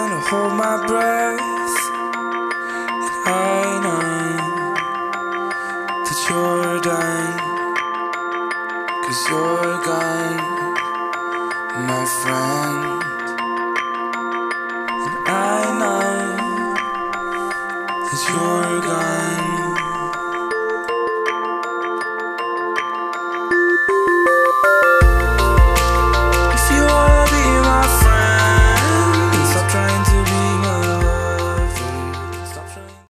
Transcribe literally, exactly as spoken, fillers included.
trying to hold my breath, and I know that you're done, 'cause you're gone, my friend.